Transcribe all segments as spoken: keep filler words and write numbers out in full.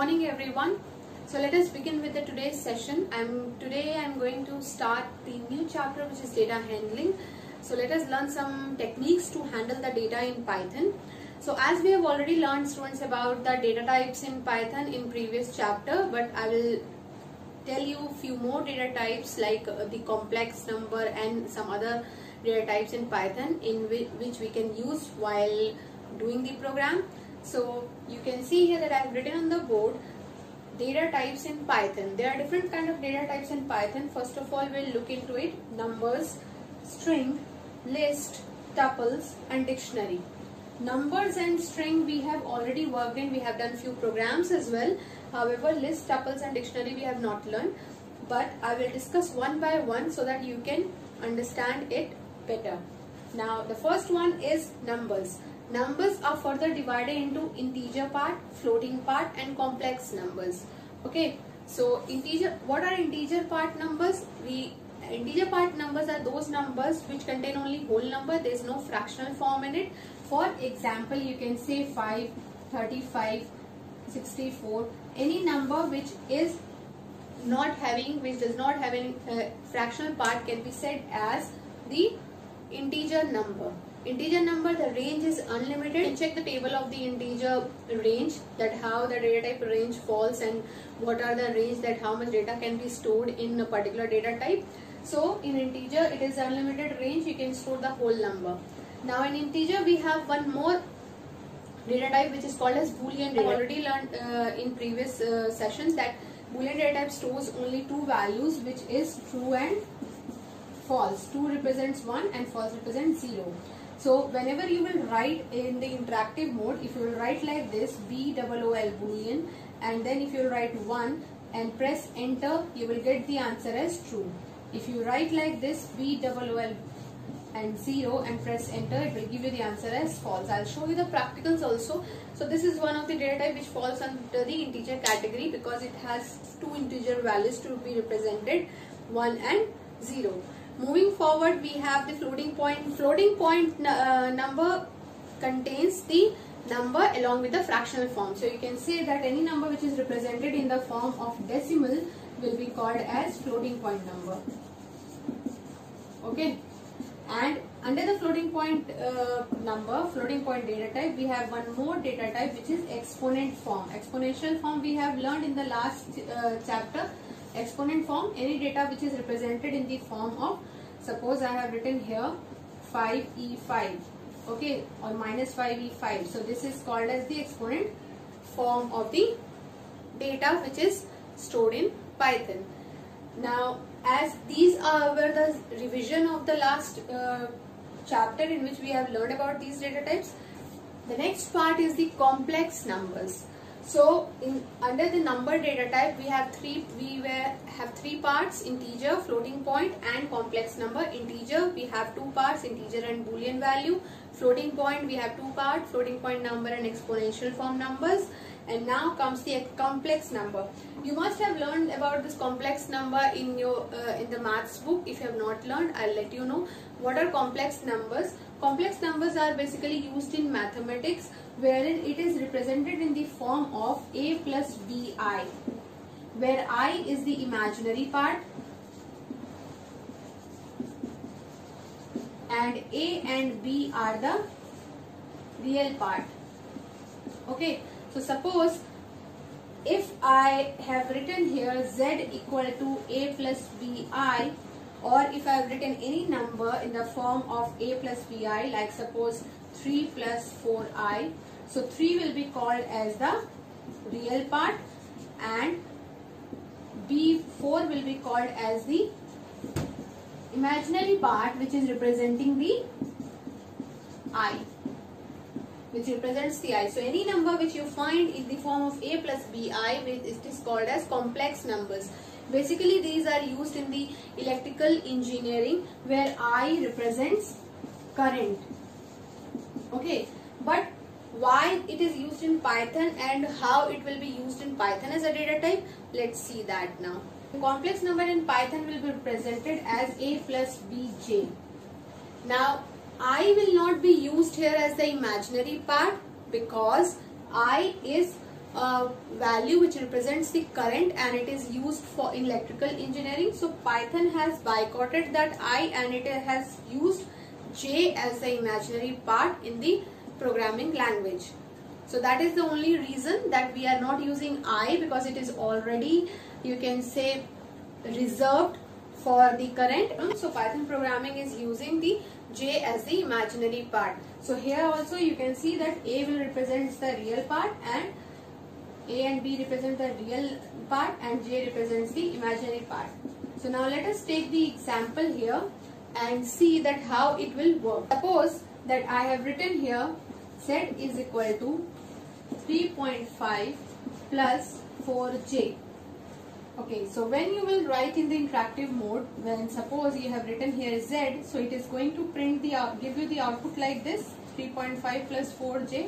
morning everyone. So let us begin with the today's session. I'm today I'm going to start the new chapter, which is data handling. So let us learn some techniques to handle the data in Python. So as we have already learned, students, about the data types in Python in previous chapter, but I will tell you few more data types like uh, the complex number and some other data types in Python in which, which we can use while doing the program. So you can see here that I have written on the board data types in Python. There are different kind of data types in Python. First of all, we'll look into it: numbers, string, list, tuples and dictionary. Numbers and string we have already worked in. We have done few programs as well. However, list, tuples and dictionary we have not learned, but I will discuss one by one so that you can understand it better. Now the first one is numbers. Numbers are further divided into integer part, floating part and complex numbers. Okay, so integer, what are integer part numbers? We integer part numbers are those numbers which contain only whole number. There is no fractional form in it. For example, you can say five, thirty-five, sixty-four, any number which is not having, which does not have any uh, fractional part can be said as the integer number. Integer number, the range is unlimited. You can check the table of the integer range, that how the data type range falls and what are the range, that how much data can be stored in a particular data type. So in integer it is unlimited range, you can store the whole number. Now in integer we have one more data type which is called as Boolean data. I already learned uh, in previous uh, sessions that Boolean data type stores only two values, which is true and false. True represents one and false represents zero. So whenever you will write in the interactive mode, if you will write like this, B O O L Boolean, and then if you will write one and press enter, you will get the answer as true. If you write like this, B O O L and zero and press enter, it will give you the answer as false. I'll show you the practicals also. So this is one of the data type which falls under the integer category because it has two integer values to be represented, one and zero. Moving forward, we have the floating point. Floating point uh, number contains the number along with the fractional form. So you can say that any number which is represented in the form of decimal will be called as floating point number. Okay. And under the floating point uh, number, floating point data type, we have one more data type which is exponent form. Exponential form we have learned in the last uh, chapter. Exponent form, any data which is represented in the form of, suppose I have written here five e five, okay, or minus five e five. So this is called as the exponent form of the data which is stored in Python. Now, as these are were the revision of the last uh, chapter in which we have learned about these data types, the next part is the complex numbers. So in under the number data type we have three we were have three parts: integer, floating point and complex number. Integer we have two parts, integer and Boolean value. Floating point we have two parts, floating point number and exponential form numbers. And now comes the complex number. You must have learned about this complex number in your uh, in the maths book. If you have not learned, I'll let you know what are complex numbers. Complex numbers are basically used in mathematics, wherein it is represented in the form of a plus bi, where I is the imaginary part and a and b are the real part. Okay. So suppose if I have written here z equal to a plus bi, or if I have written any number in the form of a plus bi, like suppose three plus four i, so three will be called as the real part and b four will be called as the imaginary part, which is representing the I, which represents the I. So any number which you find in the form of a plus bi, which is called as complex numbers. Basically these are used in the electrical engineering, where I represents current. Okay, but why it is used in Python and how it will be used in Python as a data type, let's see that now. The complex number in Python will be represented as a plus bj. Now I will not be used here as the imaginary part because I is uh, value which represents the current, and it is used for electrical engineering. So Python has boycotted that I, and it has used J as the imaginary part in the programming language. So that is the only reason that we are not using I, because it is already, you can say, reserved for the current. So Python programming is using the J as the imaginary part. So here also you can see that A will represent the real part, and A and B represent the real part, and J represents the imaginary part. So now let us take the example here and see that how it will work. Suppose that I have written here Z is equal to three point five plus four J. Okay, so when you will write in the interactive mode, when suppose you have written here Z, so it is going to print the out, give you the output like this, three point five plus four J.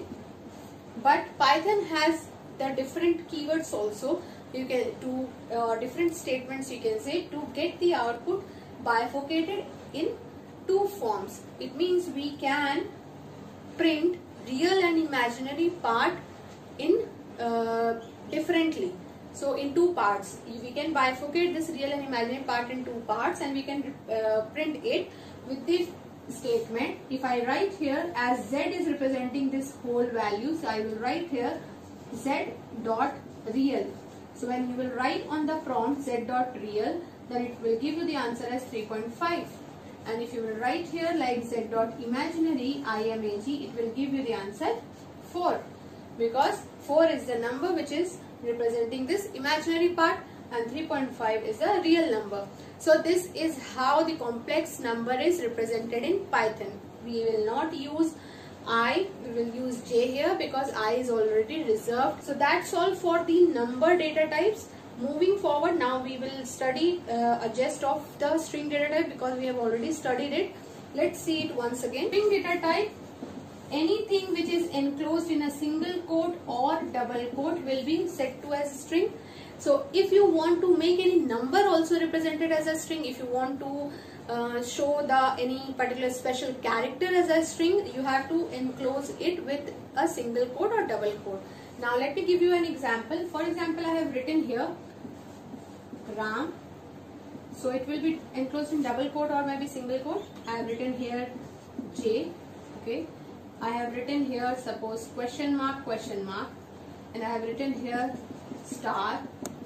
But Python has the different keywords also. You can do uh, different statements, you can say, to get the output bifurcated in two forms. It means we can print real and imaginary part in uh, differently. So in two parts, we can bifurcate this real and imaginary part in two parts, and we can uh, print it with this statement. If I write here as Z is representing this whole value, so I will write here Z dot real. So when you will write on the prompt Z dot real, then it will give you the answer as three point five. And if you will write here like Z dot imaginary, I M A G, it will give you the answer four, because four is the number which is representing this imaginary part, and three point five is the real number. So this is how the complex number is represented in Python. We will not use I, we will use J here because I is already reserved. So that's all for the number data types. Moving forward, now we will study uh, a gist of the string data type, because we have already studied it. Let's see it once again. String data type, anything which is enclosed in a single quote or double quote will be set to as a string. So if you want to make any number also represented as a string, if you want to uh, show the any particular special character as a string, you have to enclose it with a single quote or double quote. Now let me give you an example. For example, I have written here Ram. So it will be enclosed in double quote or maybe single quote. I have written here J. Okay. I have written here suppose question mark question mark, and I have written here star.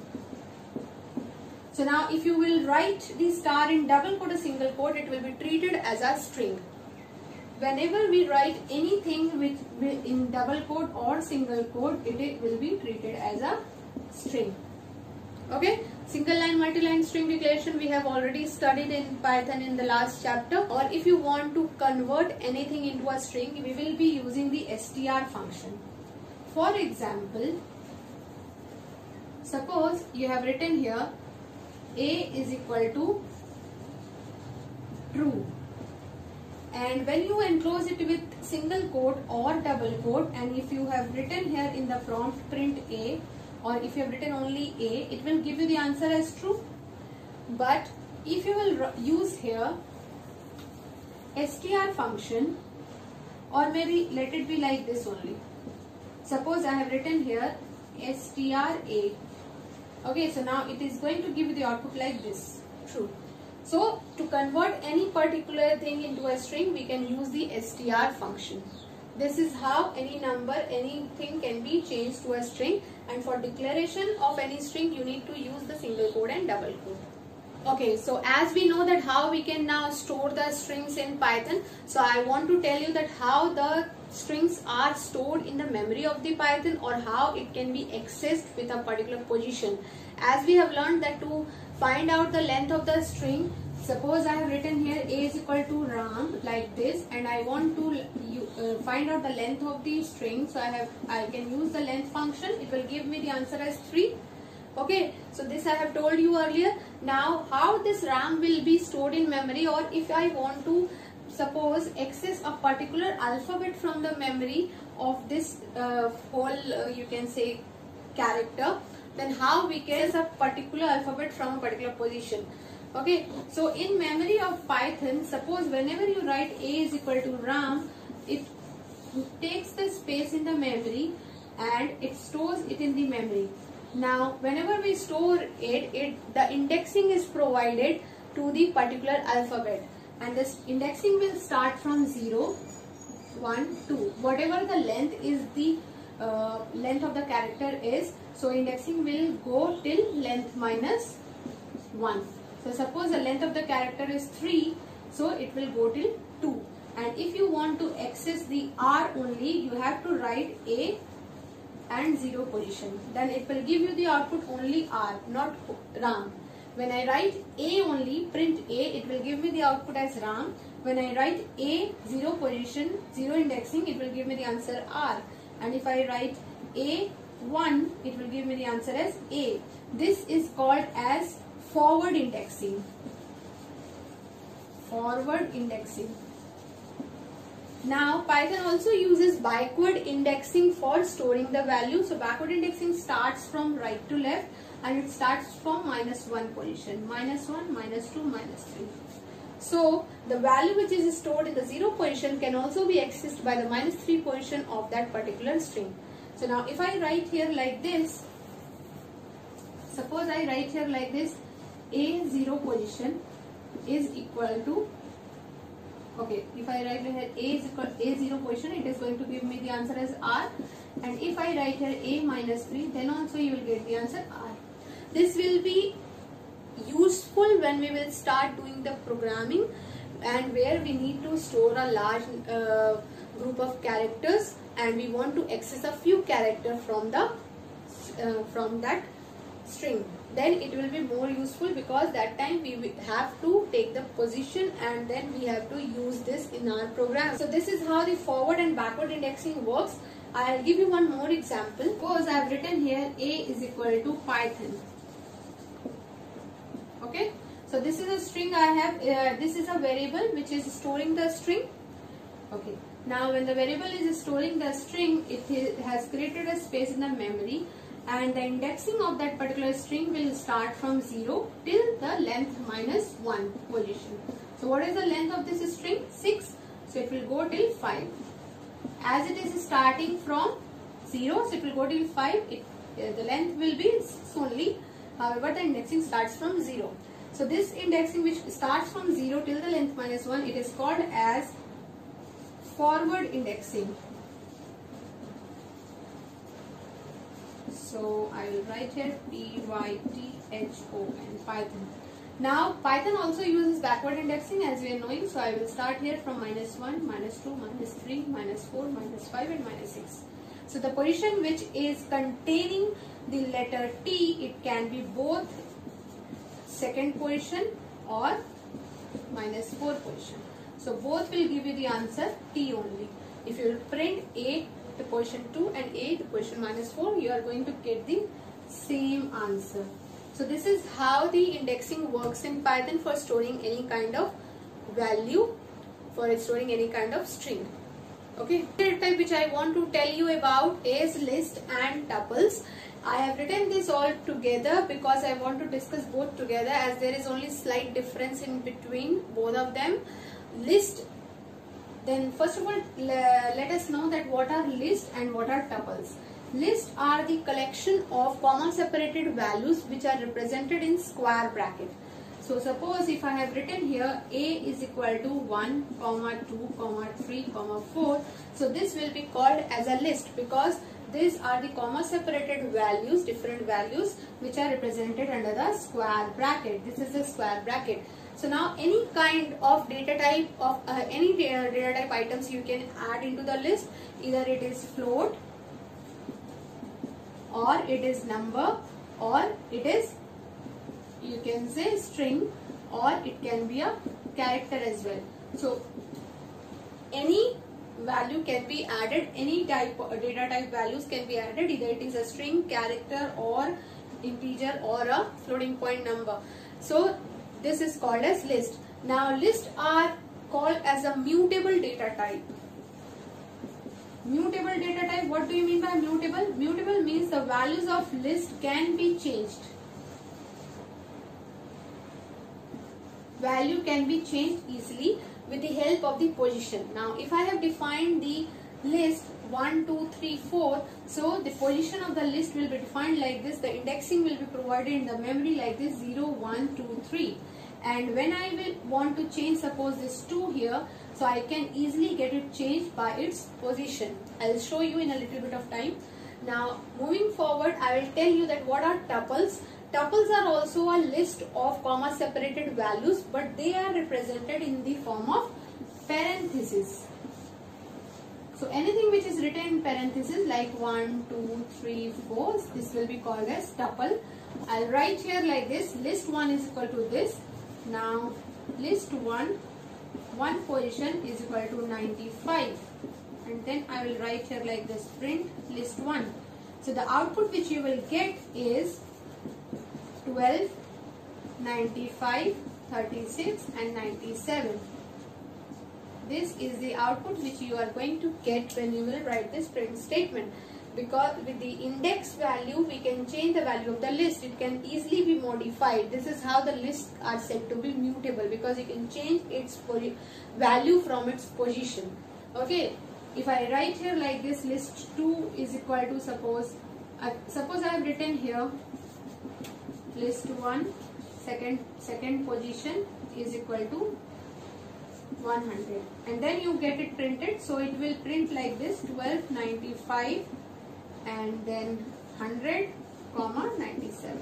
So now if you will write the star in double quote or single quote, it will be treated as a string. Whenever we write anything which in double quote or single quote, it will be treated as a string. Okay, single line, multi-line string declaration we have already studied in Python in the last chapter. Or if you want to convert anything into a string, we will be using the str function. For example, suppose you have written here A is equal to true, and when you enclose it with single quote or double quote, and if you have written here in the prompt print A, or if you have written only A, it will give you the answer as true. But if you will use here str function, or maybe let it be like this only. Suppose I have written here str A. Okay, so now it is going to give you the output like this, true. So to convert any particular thing into a string, we can use the str function. This is how any number, anything can be changed to a string, and for declaration of any string, you need to use the single quote and double quote. Okay, so as we know that how we can now store the strings in Python, so I want to tell you that how the strings are stored in the memory of the Python, or how it can be accessed with a particular position. As we have learned that to find out the length of the string, suppose I have written here A is equal to Ram like this, and I want to uh, find out the length of the string, so I have I can use the length function. It will give me the answer as three. Okay, so this I have told you earlier. Now how this Ram will be stored in memory, or if I want to suppose access a particular alphabet from the memory of this uh, whole uh, you can say character, then how we can access a particular alphabet from a particular position. Okay, so in memory of Python, suppose whenever you write A is equal to Ram, it takes the space in the memory, and it stores it in the memory. Now whenever we store it, it the indexing is provided to the particular alphabet, and this indexing will start from zero, one, two. Whatever the length is, the uh, length of the character is, so indexing will go till length minus one. So suppose the length of the character is three, so it will go till two. And if you want to access the R only, you have to write A and zero position. Then it will give you the output only R, not Ram. When I write A only, print A, it will give me the output as Ram. When I write A, zero position, zero indexing, it will give me the answer R. And if I write A one, it will give me the answer as A. This is called as forward indexing. Forward indexing. Now Python also uses backward indexing for storing the value. So backward indexing starts from right to left, and it starts from minus one position. Minus one, minus two, minus three. So the value which is stored in the zero position can also be accessed by the minus three position of that particular string. So now if I write here like this, suppose I write here like this, A zero position is equal to, okay, if I write here A is equal to A zero position, it is going to give me the answer as R. And if I write here A minus three, then also you will get the answer R. This will be useful when we will start doing the programming and where we need to store a large uh, group of characters, and we want to access a few characters from the uh, from that string. Then it will be more useful, because that time we will have to take the position and then we have to use this in our program. So this is how the forward and backward indexing works. I'll give you one more example. Suppose I have written here A is equal to Python. Okay, so this is a string I have, uh, this is a variable which is storing the string. Okay, now when the variable is storing the string, it has created a space in the memory, and the indexing of that particular string will start from zero till the length minus one position. So what is the length of this string? six. So it will go till five. As it is starting from zero, so it will go till five. It, uh, the length will be six only. However, the indexing starts from zero. So this indexing which starts from zero till the length minus one, it is called as forward indexing. So I will write here P Y T H O N, Python. Now Python also uses backward indexing, as we are knowing. So I will start here from minus one, minus two, minus three, minus four, minus five and minus six. So the position which is containing the letter T, it can be both second position or minus four position. So both will give you the answer T only. If you print A the position two and A the position minus four, you are going to get the same answer. So this is how the indexing works in Python for storing any kind of value, for storing any kind of string. Okay, the type which I want to tell you about is list and tuples. I have written this all together because I want to discuss both together, as there is only slight difference in between both of them. List, then first of all let us know that what are list and what are tuples. List are the collection of comma separated values which are represented in square bracket. So suppose if I have written here A is equal to one, two, three, four. So this will be called as a list, because these are the comma separated values, different values which are represented under the square bracket. This is the square bracket. So now any kind of data type of uh, any data, data type items you can add into the list. Either it is float, or it is number, or it is, you can say, string, or it can be a character as well. So any value can be added, any type of data type values can be added, either it is a string, character, or integer, or a floating point number. So this is called as list. Now lists are called as a mutable data type. Mutable data type, what do you mean by mutable? Mutable means the values of list can be changed. Value can be changed easily with the help of the position. Now if I have defined the list, one, two, three, four. So the position of the list will be defined like this. The indexing will be provided in the memory like this, zero, one, two, three. And when I will want to change, suppose this two here, so I can easily get it changed by its position. I'll show you in a little bit of time. Now moving forward, I will tell you that what are tuples. Tuples are also a list of comma separated values, but they are represented in the form of parentheses. So anything which is written in parentheses like one, two, three, four, this will be called as tuple. I'll write here like this, list one is equal to this. Now list one, one position is equal to ninety-five. And then I will write here like this, print list one. So the output which you will get is twelve, ninety-five, thirty-six and ninety-seven. This is the output which you are going to get when you will write this print statement. Because with the index value, we can change the value of the list. It can easily be modified. This is how the lists are said to be mutable, because you can change its value from its position. Okay. If I write here like this, list two is equal to, suppose, uh, suppose I have written here list one, second, second position is equal to one hundred. And then you get it printed. So it will print like this, twelve, ninety-five and then one hundred, comma, ninety-seven.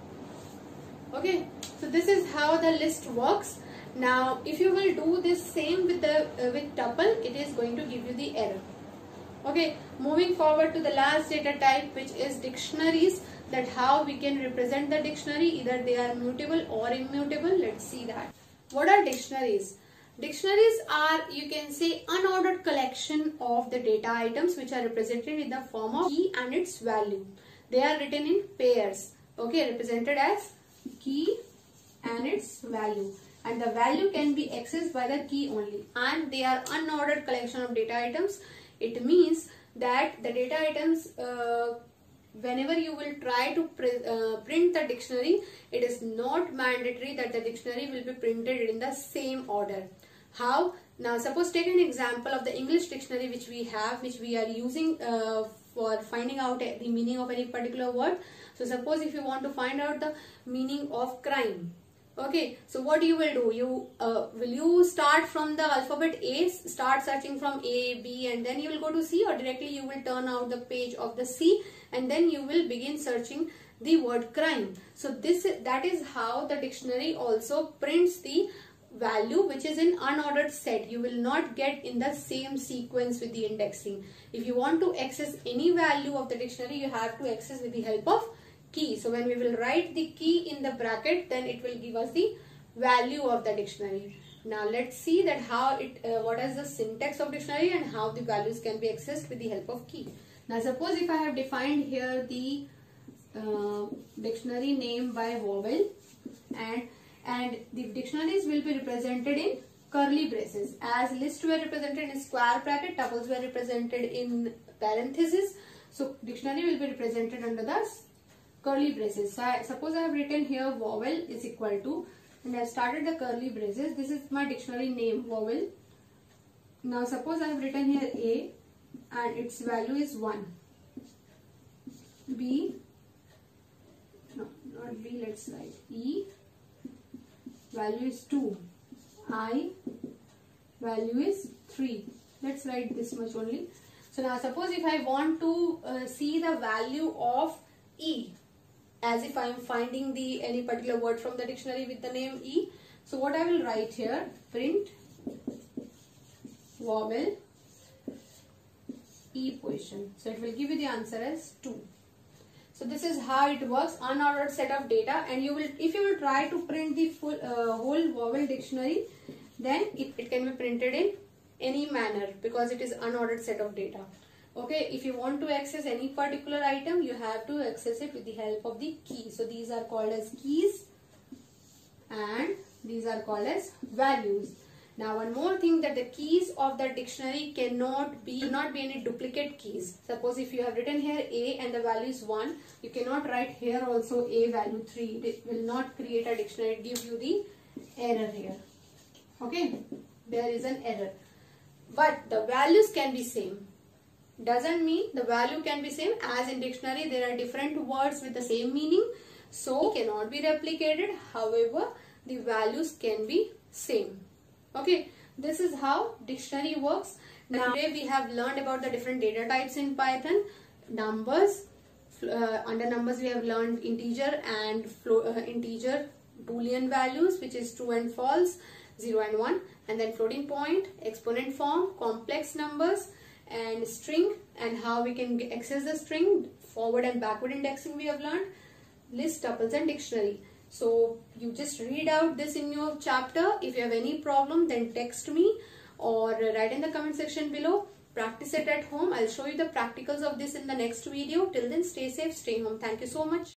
Okay. So this is how the list works. Now, if you will do this same with the uh, with tuple, it is going to give you the error. Okay, moving forward to the last data type, which is dictionaries. That how we can represent the dictionary, either they are mutable or immutable. Let's see that. What are dictionaries? Dictionaries are, you can say, unordered collection of the data items which are represented in the form of key and its value. They are written in pairs. Okay, represented as key and its value. And the value can be accessed by the key only. And they are unordered collection of data items. It means that the data items, uh, whenever you will try to pr uh, print the dictionary, it is not mandatory that the dictionary will be printed in the same order. How? Now suppose take an example of the English dictionary which we have, which we are using uh, for finding out the meaning of any particular word. So suppose if you want to find out the meaning of crime. Okay, so what you will do, you uh, will you start from the alphabet A, start searching from A, B and then you will go to C, or directly you will turn out the page of the C and then you will begin searching the word crime. So this that is how the dictionary also prints the value which is in unordered set. You will not get in the same sequence with the indexing. If you want to access any value of the dictionary, you have to access with the help of key. So when we will write the key in the bracket, then it will give us the value of the dictionary. Now let's see that how it uh, what is the syntax of dictionary and how the values can be accessed with the help of key. Now suppose if I have defined here the uh, dictionary name by vowel, and and the dictionaries will be represented in curly braces, as lists were represented in square bracket, tuples were represented in parentheses. So dictionary will be represented under the curly braces. So I, suppose I have written here vowel is equal to, and I have started the curly braces. This is my dictionary name, vowel. Now suppose I have written here A and its value is one. B, no, not B, let's write E, value is two. I, value is three. Let's write this much only. So now suppose if I want to uh, see the value of E, as if I am finding the any particular word from the dictionary with the name E. So what I will write here, print vowel E position. So it will give you the answer as two. So this is how it works, unordered set of data, and you will, if you will try to print the full uh, whole vowel dictionary, then it, it can be printed in any manner because it is unordered set of data. Okay, if you want to access any particular item, you have to access it with the help of the key. So these are called as keys and these are called as values. Now one more thing, that the keys of the dictionary cannot be cannot be any duplicate keys. Suppose if you have written here A and the value is one, you cannot write here also A value three. It will not create a dictionary, it gives you the error here. Okay, there is an error. But the values can be same. doesn't mean the value can be same. As in dictionary there are different words with the same meaning, so cannot be replicated. However, the values can be same. Okay, this is how dictionary works. Now today we have learned about the different data types in Python. Numbers, uh, under numbers we have learned integer and flo uh, integer boolean values, which is true and false, zero and one, and then floating point, exponent form, complex numbers, and string, and how we can access the string, forward and backward indexing we have learned, list, tuples, and dictionary. So you just read out this in your chapter. If you have any problem, then text me or write in the comment section below. Practice it at home. I'll show you the practicals of this in the next video. Till then, stay safe, stay home. Thank you so much.